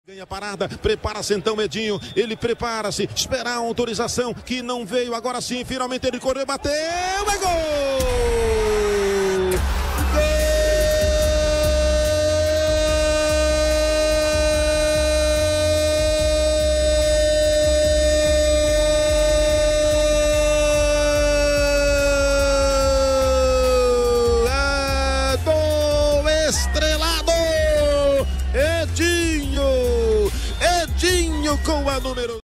Ganha parada, prepara-se então Edinho, ele prepara-se, espera a autorização que não veio, agora sim, finalmente ele correu, bateu, é gol! Estrelado Edinho com a número